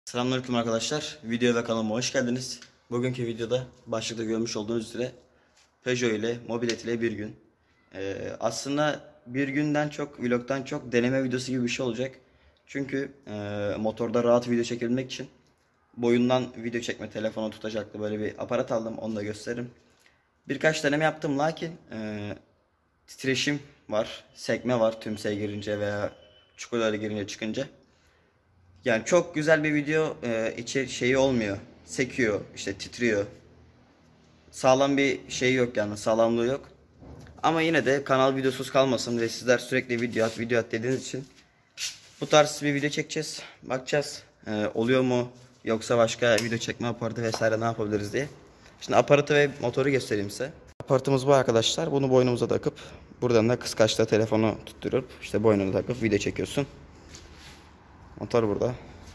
Selamünaleyküm arkadaşlar. Video ve kanalıma hoş geldiniz. Bugünkü videoda başlıkta görmüş olduğunuz üzere Peugeot ile Mobilet ile bir gün. Aslında bir günden çok, vlogdan çok deneme videosu gibi bir şey olacak. Çünkü motorda rahat video çekebilmek için boyundan video çekme telefonu tutacaklı böyle bir aparat aldım. Onu da gösteririm. Birkaç deneme yaptım lakin titreşim var, sekme var tümseye girince veya çukurlara girince çıkınca. Yani çok güzel bir video şeyi olmuyor. Sekiyor, işte titriyor. Sağlam bir şey yok yani, sağlamlığı yok. Ama yine de kanal videosuz kalmasın ve sizler sürekli video at dediğiniz için bu tarz bir video çekeceğiz. Bakacağız oluyor mu yoksa başka video çekme aparatı vesaire ne yapabiliriz diye. Şimdi aparatı ve motoru göstereyim size. Aparatımız bu arkadaşlar. Bunu boynumuza takıp buradan da kıskaçla telefonu tutturup işte boynuna takıp video çekiyorsun. Motor burada.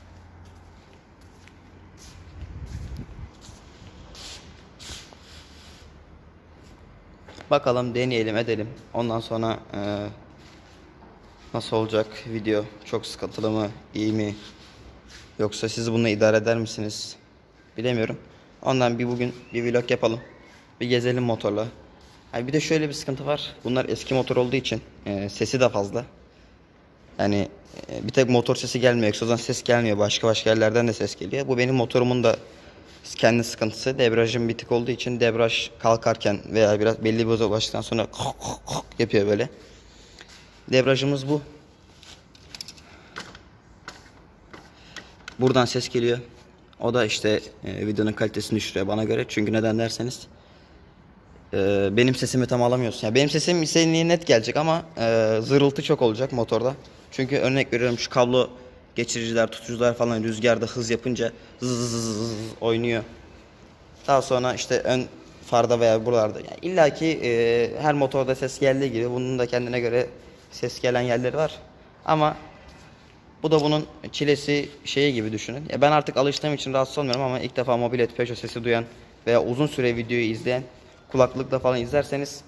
Bakalım, deneyelim edelim. Ondan sonra nasıl olacak video? Çok sıkıntılı mı? İyi mi? Yoksa siz bununla idare eder misiniz? Bilemiyorum. Ondan bugün bir vlog yapalım. Bir gezelim motorla. Bir de şöyle bir sıkıntı var. Bunlar eski motor olduğu için sesi de fazla. Yani bir tek motor sesi gelmiyor. Egzozdan ses gelmiyor. Başka yerlerden de ses geliyor. Bu benim motorumun da kendi sıkıntısı. Debriyajım bitik olduğu için debriyaj kalkarken veya biraz belli bir hıza ulaştıktan sonra yapıyor böyle. Debriyajımız bu. Buradan ses geliyor. O da işte videonun kalitesini düşürüyor bana göre. Çünkü neden derseniz benim sesimi tam alamıyorsun. Yani benim sesim istediğin net gelecek ama zırıltı çok olacak motorda. Çünkü örnek veriyorum, şu kablo geçiriciler, tutucular falan rüzgarda hız yapınca zız oynuyor. Daha sonra işte ön farda veya buralarda. Yani İlla ki her motorda ses geldiği gibi bunun da kendine göre ses gelen yerleri var. Ama bu da bunun çilesi şeyi gibi düşünün. Ben artık alıştığım için rahatsız olmuyorum ama ilk defa Mobilet Peugeot sesi duyan veya uzun süre videoyu izleyen, kulaklıkla falan izlerseniz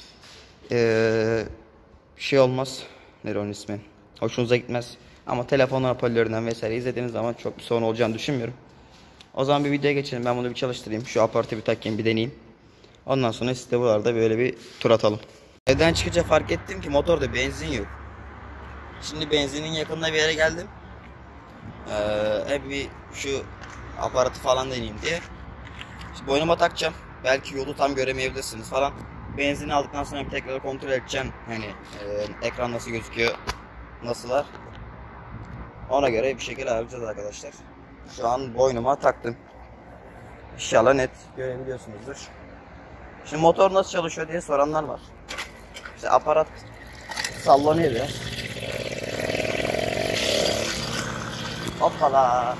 şey olmaz. Ne onun ismi? Hoşunuza gitmez. Ama telefon hoparlöründen vesaire izlediğiniz zaman çok bir sorun olacağını düşünmüyorum. O zaman bir videoya geçelim. Ben bunu bir çalıştırayım. Şu aparatı bir takayım, bir deneyeyim. Ondan sonra size buralarda böyle bir tur atalım. Evden çıkınca fark ettim ki motorda benzin yok. Şimdi benzinin yakınına bir yere geldim. Hep bir şu aparatı falan deneyeyim diye. Şimdi boynuma takacağım. Belki yolu tam göremeyebilirsiniz falan. Benzini aldıktan sonra bir tekrar kontrol edeceğim. Hani ekran nasıl gözüküyor, nasıllar. Ona göre bir şekilde ayarlayacağız arkadaşlar. Şu an boynuma taktım. İnşallah net görebiliyorsunuzdur. Şimdi motor nasıl çalışıyor diye soranlar var. İşte aparat sallanıyor biraz. Hoppala.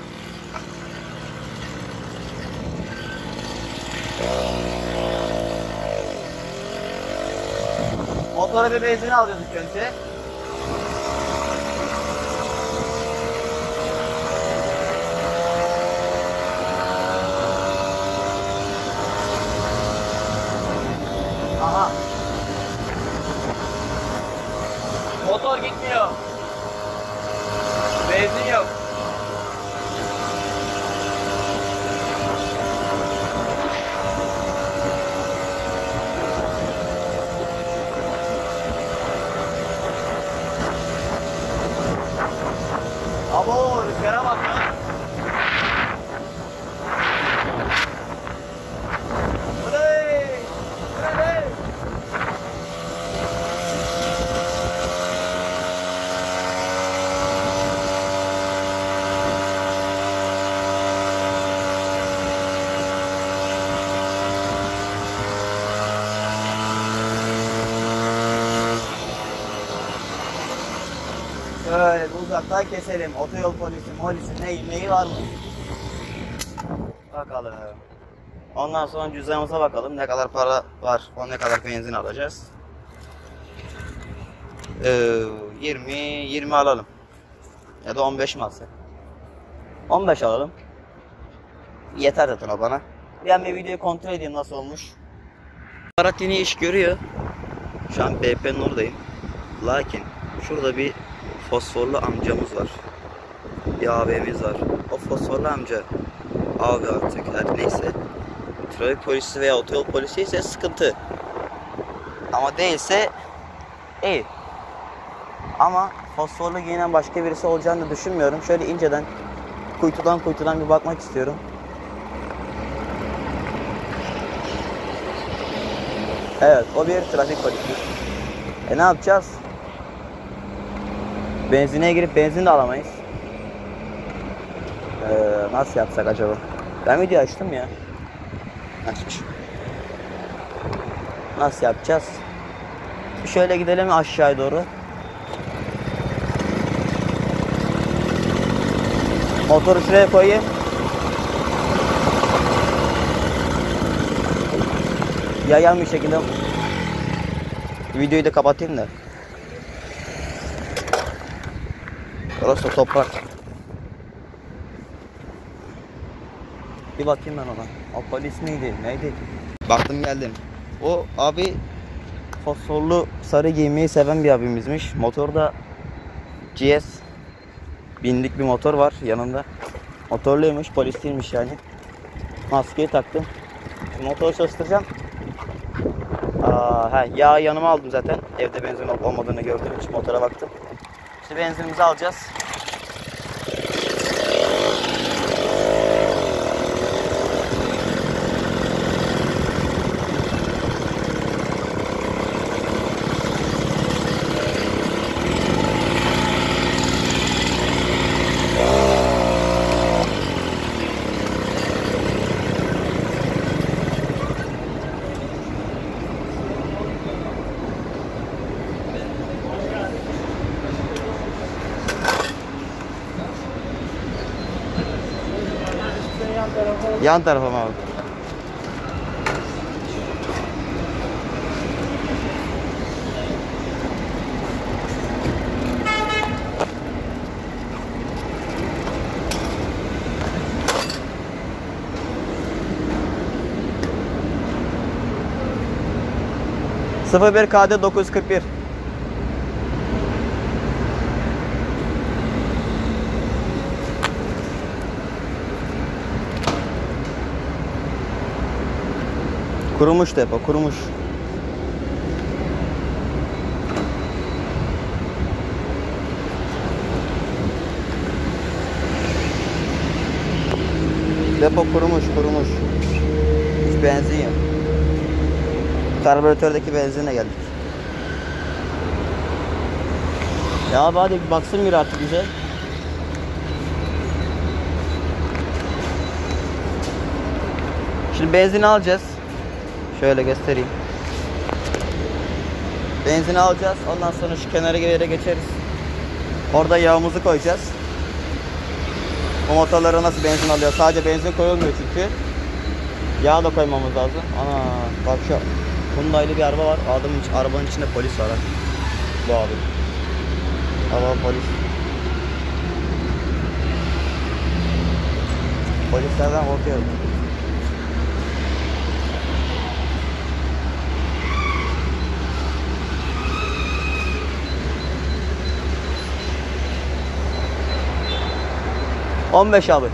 Motora bir benzin alıyorduk önce. Aha. Motor gitmiyor. Benzin yok. Abo, rüzgara bak lan. Böyle uzaktan keselim. Otoyol polisi neyi var mı? Bakalım. Ondan sonra cüzdanımıza bakalım. Ne kadar para var. Ne kadar benzin alacağız. 20 alalım. Ya da 15 mi alsak? 15 alalım. Yeter zaten o bana. Ben bir videoyu kontrol edeyim nasıl olmuş. Aparat yine iş görüyor. Şu an BP'nin oradayım. Lakin şurada bir fosforlu amcamız var. bir abimiz var. O fosforlu amca abi artık her neyse. Trafik polisi veya otoyol polisi ise sıkıntı. Ama değilse iyi. Ama fosforlu giyinen başka birisi olacağını da düşünmüyorum. Şöyle inceden kuytudan bir bakmak istiyorum. Evet, o bir trafik polisi. Ne yapacağız? Benzinliğe girip benzin de alamayız. Nasıl yapsak acaba? Ben video açtım ya. Açmış. Nasıl yapacağız? Şöyle gidelim aşağıya doğru. Motoru şuraya koyayım. Yayan bir şekilde videoyu da kapatayım da. Orası toprak. Bir bakayım ben ona. O polis miydi? Neydi? Baktım geldim. O abi fosforlu sarı giymeyi seven bir abimizmiş. Motorda GS binlik bir motor var yanında. Motorluymuş, polis değilmiş yani. Maskeyi taktım. Şimdi motoru çalıştıracağım. Yağ yanıma aldım zaten. Evde benzin olup olmadığını gördüğüm için motora baktım. İşte benzinimizi alacağız. Yan tarafa mı abi? Sıfır bir KD 941. Kurumuş depo, kurumuş. Depo kurumuş. Hiç benzin yok. Karbüratördeki benzinle geldik. Ya abi hadi bir baksın bir artık bize. Şimdi benzin alacağız. Şöyle göstereyim. Benzin alacağız. Ondan sonra şu kenara bir yere geçeriz. Orada yağımızı koyacağız. O motorlara nasıl benzin alıyor? Sadece benzin koyulmuyor çünkü. Yağ da koymamız lazım. Ana bak şu Hyundai'li bir araba var. Arabanın içinde polis var. Bu abi. Araba polis. Polislerden korkuyorum. $15 abi.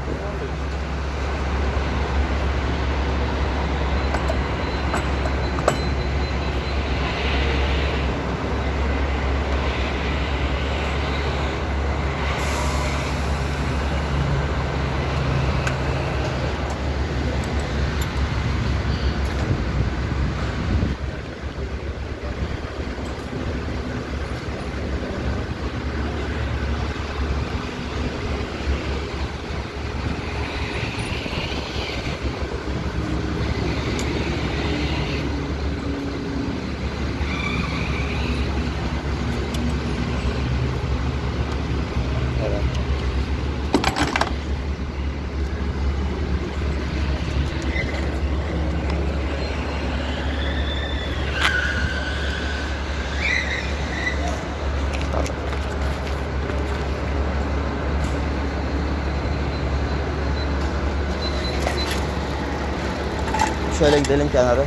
Şöyle gidelim kenara.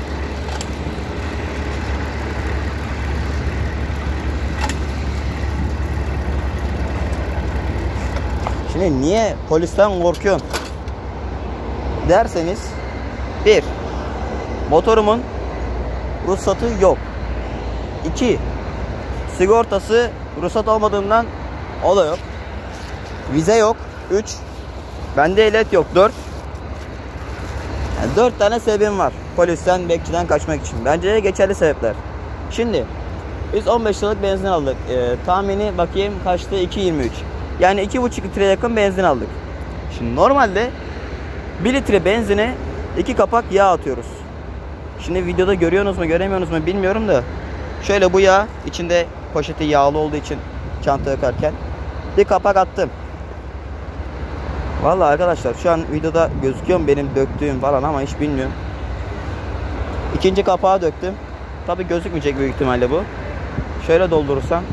Hani niye polisten korkuyorsun derseniz, bir, motorumun ruhsatı yok. 2, sigortası ruhsat olmadığından o da yok. Vize yok. 3, bende ehliyet yok. 4, yani 4 tane sebebim var polisten, bekçiden kaçmak için. Bence geçerli sebepler. Şimdi biz 15 liralık benzin aldık. Tahmini bakayım kaçtı? 2.23. Yani 2,5 litre yakın benzin aldık. Şimdi normalde 1 litre benzine 2 kapak yağ atıyoruz. Şimdi videoda görüyorsunuz mu göremiyorsunuz mu bilmiyorum da, şöyle bu yağ içinde, poşeti yağlı olduğu için çanta yakarken bir kapak attım. Vallahi arkadaşlar şu an videoda gözüküyor mu benim döktüğüm falan, ama hiç bilmiyorum. İkinci kapağı döktüm. Tabi gözükmeyecek büyük ihtimalle bu. Şöyle doldurursam.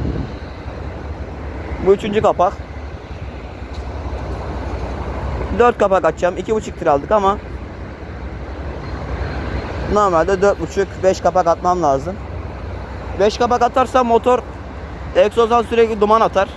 Bu üçüncü kapak. 4 kapak atacağım. 2,5 litre aldık ama normalde 4,5-5 kapak atmam lazım. 5 kapak atarsam motor egzozdan sürekli duman atar.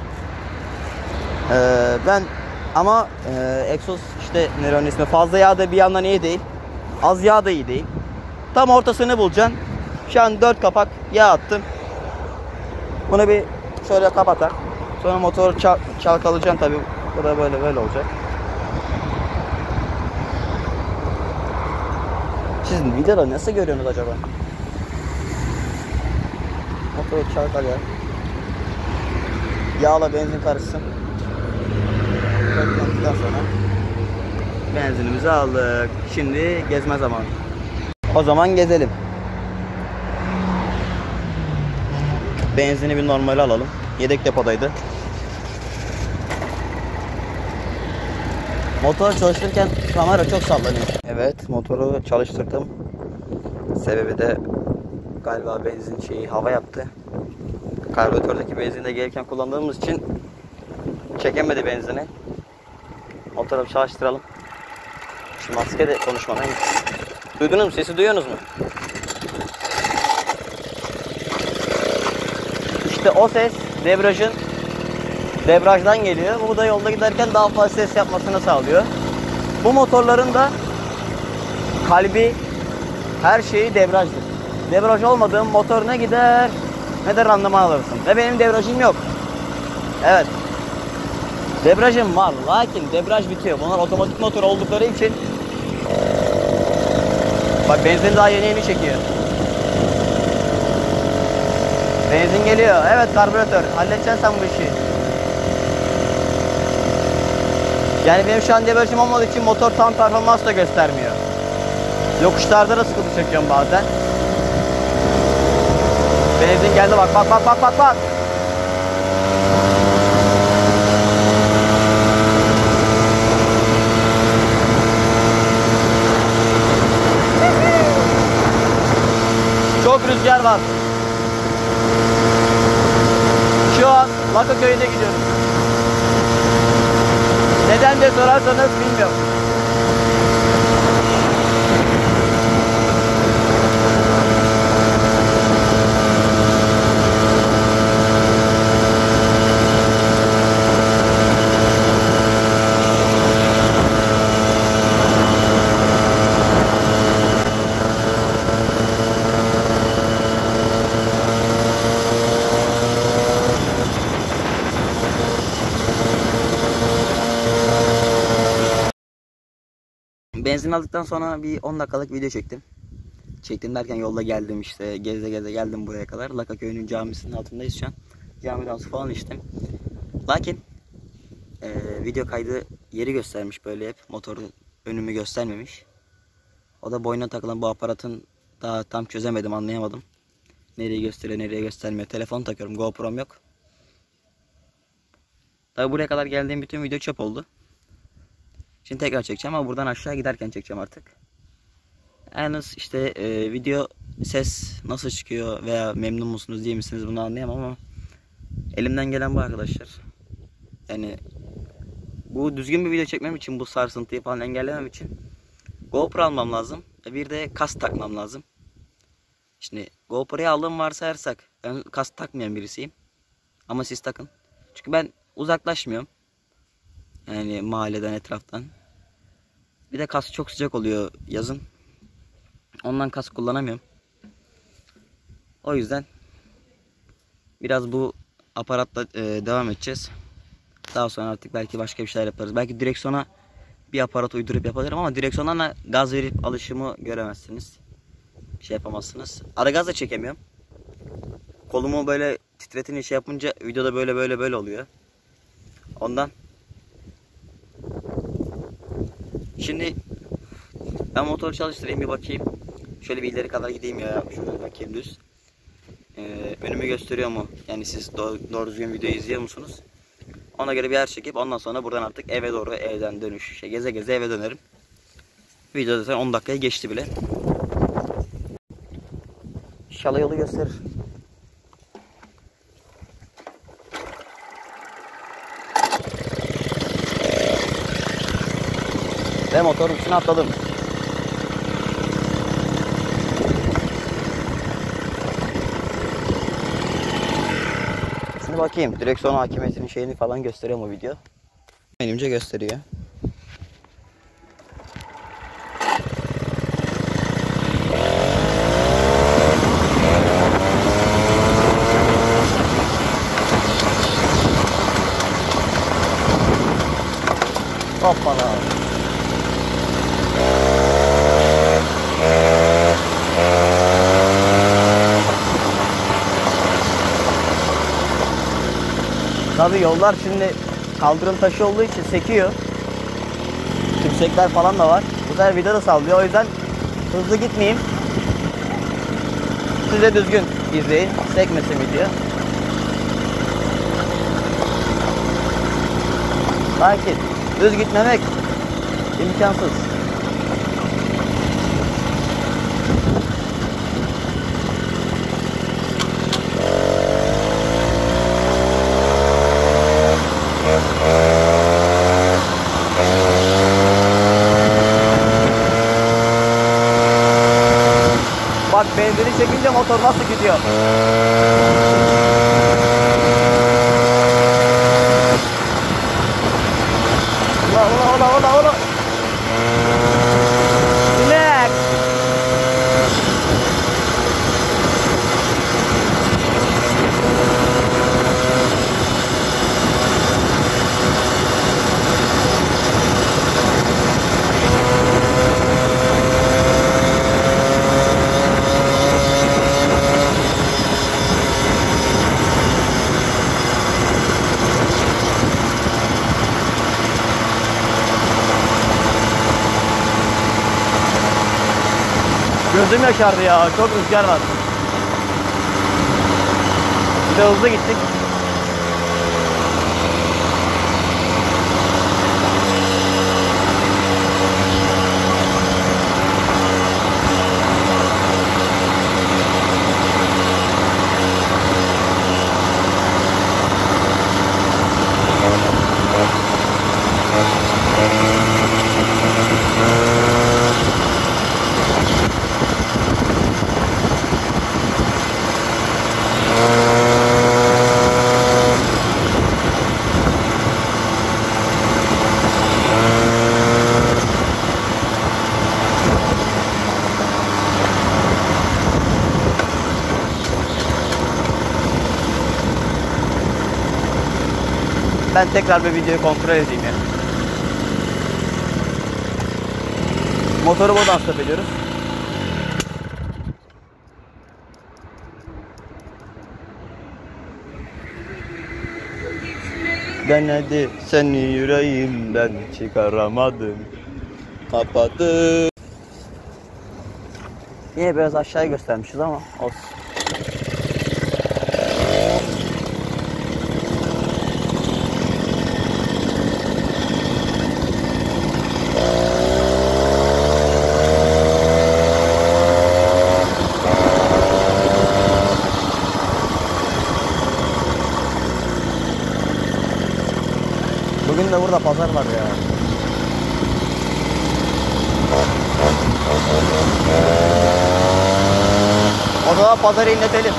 Ben ama egzoz işte nerenin ismi, fazla yağ da bir yandan iyi değil, az yağ da iyi değil. Tam ortasını bulacaksın. Şu an 4 kapak yağ attım. Bunu bir şöyle kapatar. Sonra motoru çalkalayacaksın tabi. Bu da böyle olacak. Siz videoda nasıl görüyorsunuz acaba? Motoru çalkalıyor. Yağla benzin karışsın. Kalktıktan sonra benzinimizi aldık. Şimdi gezme zamanı. O zaman gezelim. Benzini bir normali alalım. Yedek depodaydı. Motor çalıştırırken kamera çok sallanıyor. Evet, motoru çalıştırdım. Sebebi de galiba benzin hava yaptı. Karbüratördeki benzini de gelirken kullandığımız için çekemedi benzini. Motoru çalıştıralım. Şu maske de konuşmadan. Duydunuz mu? Sesi duyuyorsunuz mu? İşte o ses debrajdan geliyor. Bu da yolda giderken daha fazla ses yapmasını sağlıyor. Bu motorların da kalbi, her şeyi debrajdır. Debraj olmadığım motor ne gider ne de randıman alırsın. Ve benim debrajım yok. Evet. Debrajım var. Lakin debraj bitiyor. Bunlar otomatik motor oldukları için. Bak benzin daha yeni çekiyor. Benzin geliyor. Evet karbüratör. Halledeceksin sen bu işi. Yani benim şu an debrajım olmadığı için motor tam performans da göstermiyor. Yokuşlarda da sıkıntı çekiyorum bazen. Benzin geldi bak. Çok rüzgar var. Şu an Lakaköy'de gidiyorum. Neden diye sorarsanız bilmiyorum. Benzin aldıktan sonra bir 10 dakikalık video çektim. Çektim derken yolda geldim işte. Geze geldim buraya kadar. Lakaköy'ün camisinin altındayız şu an. Camiden su falan içtim. Lakin video kaydı yeri göstermiş böyle hep. Motoru önümü göstermemiş. O da boynuna takılan bu aparatın daha tam çözemedim, anlayamadım. Nereye gösteriyor, nereye göstermiyor. Telefon takıyorum. GoPro'm yok. Tabi buraya kadar geldiğim bütün video çöp oldu. Şimdi tekrar çekeceğim ama buradan aşağı giderken çekeceğim artık. Yalnız işte video ses nasıl çıkıyor veya memnun musunuz değil misiniz bunu anlayamam ama elimden gelen bu arkadaşlar. Yani bu düzgün bir video çekmem için, bu sarsıntıyı falan engellemem için GoPro almam lazım. Bir de kask takmam lazım. Şimdi GoPro'yu aldığım varsayarsak, ben kask takmayan birisiyim. Ama siz takın. Çünkü ben uzaklaşmıyorum. Yani mahalleden, etraftan. Bir de kask çok sıcak oluyor yazın. Ondan kask kullanamıyorum. O yüzden biraz bu aparatla devam edeceğiz. Daha sonra artık belki başka bir şeyler yaparız. Belki direksiyona bir aparat uydurup yapabilirim ama direksiyonlarla gaz verip alışımı göremezsiniz. Şey yapamazsınız. Ara gaz da çekemiyorum. Kolumu böyle titretince şey yapınca videoda böyle oluyor. Ondan. Şimdi ben motoru çalıştırayım bir bakayım. Şöyle bir ileri kadar gideyim ya. Şöyle bakayım düz. Önümü gösteriyor mu? Yani siz doğru düzgün videoyu izliyor musunuz? Ona göre bir yer çekip ondan sonra buradan artık eve doğru, evden dönüş. Geze geze eve dönerim. Video zaten 10 dakikayı geçti bile. İnşallah yolu gösterir. Ve motorun üstüne atladım. Şimdi bakayım direksiyon hakimiyetinin şeyini falan gösteriyor mu video? Benimce gösteriyor. Hoppala. Tabii yollar şimdi kaldırım taşı olduğu için sekiyor. Tümsekler falan da var. Bu sefer vida da sallıyor. O yüzden hızlı gitmeyeyim. Size düzgün izleyin. Sekmesin video. Sakin. Düz gitmemek imkansız. Bak benzini çekince motor nasıl gidiyor? Ola. Relax. Gözüm yaşardı ya. Çok rüzgar var. Bir de hızlı gittik. Ben tekrar bir videoyu kontrol edeyim ya. Motoru buradan stop ediyoruz. Denedi seni yüreğimden çıkaramadım. Kapadım. Yine biraz aşağıya göstermişiz ama olsun. Bugün de burada pazar var ya. O zaman pazarı inletelim.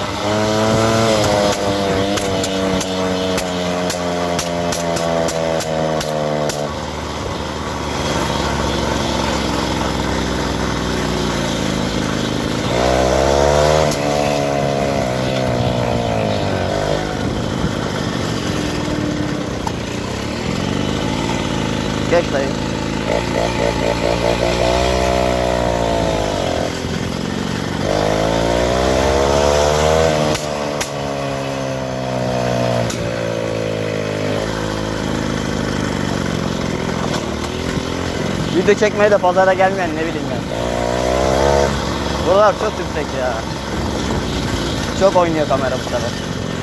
Video çekmeye de pazara gelmeyen ne bileyim ben. Buralar çok yüksek ya. Çok oynuyor kamera bu sefer.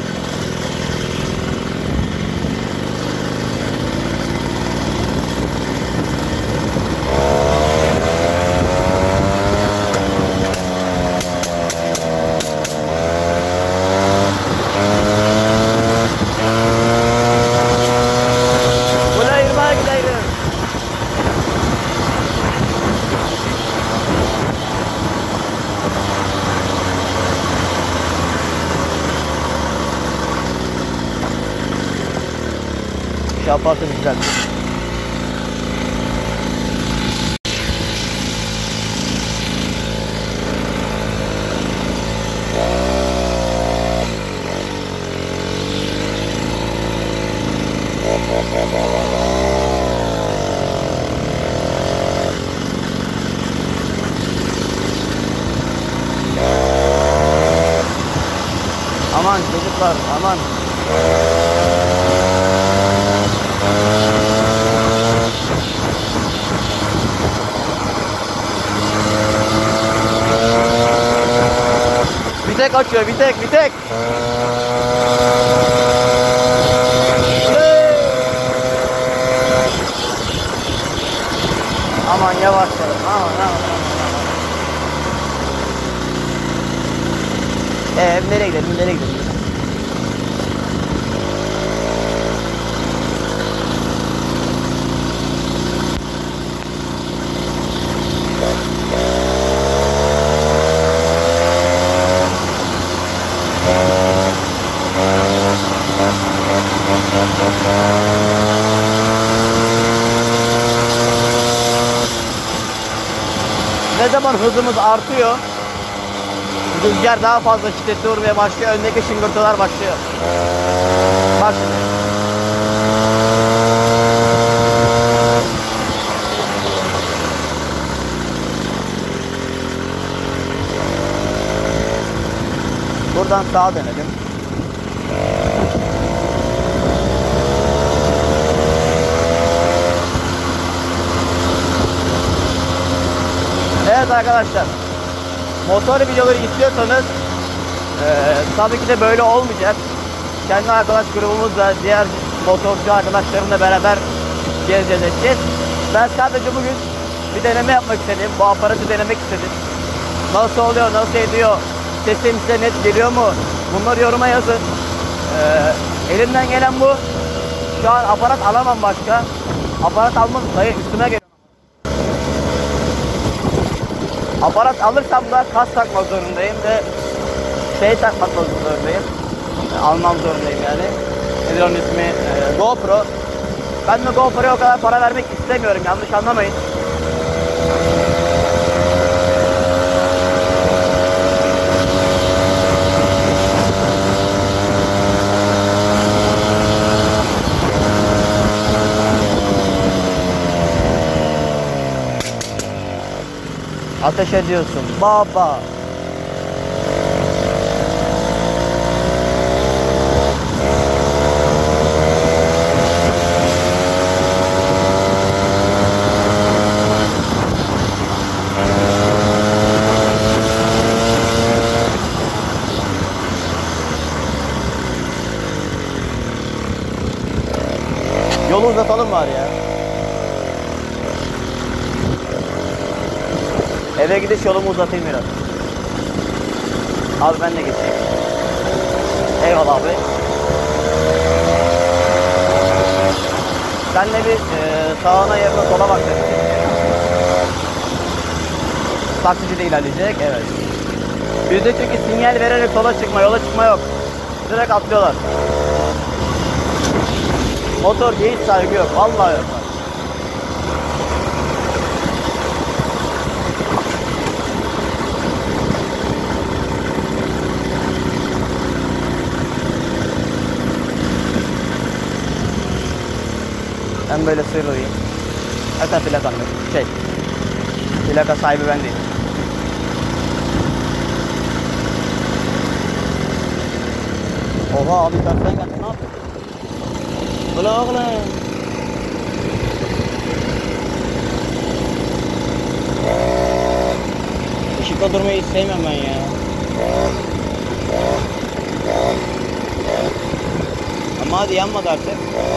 Apartı güzel. Aman çocuklar, aman. Vitek açıyor, vitek. Aman yavaşlayalım, aman. Nereye gidelim? Ne zaman hızımız artıyor, rüzgar daha fazla şiddetli vurmaya başlıyor, öndeki şıngırtılar başlıyor. Bak şimdi. Buradan sağa dönelim. Evet arkadaşlar, motor videoları istiyorsanız tabii ki de böyle olmayacak. Kendi arkadaş grubumuzla, diğer motorcu arkadaşlarımla beraber gezeceğiz. Ben sadece bugün bir deneme yapmak istedim. Bu aparatı denemek istedim. Nasıl oluyor, nasıl ediyor, sesim size net geliyor mu? Bunları yoruma yazın. Elimden gelen bu. Şu an aparat alamam başka. Aparat almak dayı üstüme geliyor. Aparat alırsam da kas takmak zorundayım ve takmak zorundayım. Almam zorundayım yani. Nedir onun ismi? GoPro. Ben de GoPro'ya o kadar para vermek istemiyorum, yanlış anlamayın. Ateş ediyorsun baba. Yolu uzatalım var ya. Eve gidiş yolumu uzatayım biraz. Abi ben de geçeyim. Eyvallah abi. Sen de bir sağına yakın sola bak dedim. Taksici de ilerleyecek, evet. Bizde çünkü sinyal vererek sola çıkma, yola çıkma yok. Direkt atlıyorlar. Motor hiç saygı yok, vallahi yok. Ben böyle sıyrılayım. Zaten plakan yok. Plaka sahibi ben değilim. Oha abi tersten geldi. Ne yapıyorsun? Ulan oğlum. Işıkta durmayı hiç sevmem ben ya. Ama hadi yanmadı artık.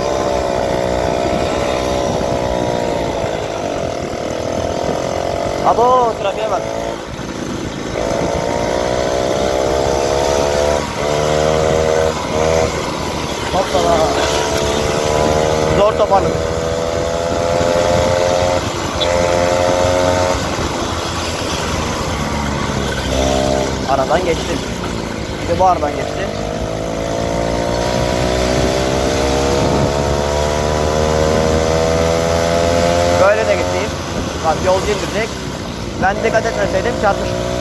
Abo trafiğe bak. Hoppala. Zor toparladım. Aradan geçtim. Bir de bu aradan geçti. Böyle de gideyim. Bak yolcu indirecek. Ben dikkat etmeseydim çarpmıştım.